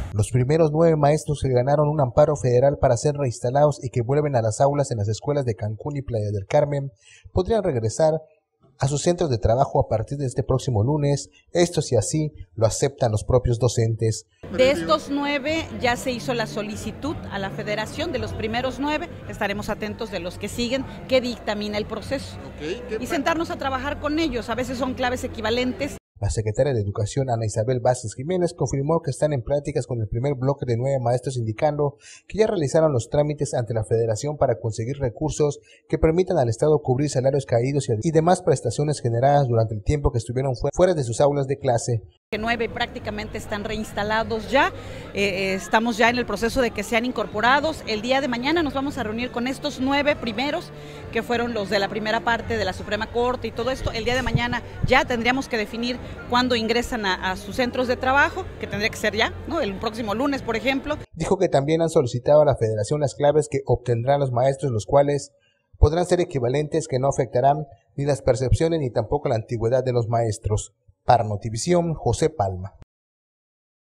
Los primeros 9 maestros que ganaron un amparo federal para ser reinstalados y que vuelven a las aulas en las escuelas de Cancún y Playa del Carmen podrían regresar a sus centros de trabajo a partir de este próximo lunes, esto si así lo aceptan los propios docentes. De estos 9 ya se hizo la solicitud a la federación, de los primeros 9, estaremos atentos de los que siguen, que dictamina el proceso y sentarnos a trabajar con ellos, a veces son claves equivalentes. La secretaria de Educación, Ana Isabel Vázquez Jiménez, confirmó que están en pláticas con el primer bloque de 9 maestros, indicando que ya realizaron los trámites ante la Federación para conseguir recursos que permitan al Estado cubrir salarios caídos y demás prestaciones generadas durante el tiempo que estuvieron fuera de sus aulas de clase. 9 prácticamente están reinstalados ya, estamos ya en el proceso de que sean incorporados. El día de mañana nos vamos a reunir con estos 9 primeros, que fueron los de la primera parte de la Suprema Corte y todo esto. El día de mañana ya tendríamos que definir cuándo ingresan a sus centros de trabajo, que tendría que ser ya, ¿no?, el próximo lunes, por ejemplo. Dijo que también han solicitado a la Federación las claves que obtendrán los maestros, los cuales podrán ser equivalentes, que no afectarán ni las percepciones ni tampoco la antigüedad de los maestros. Para Notivisión, José Palma.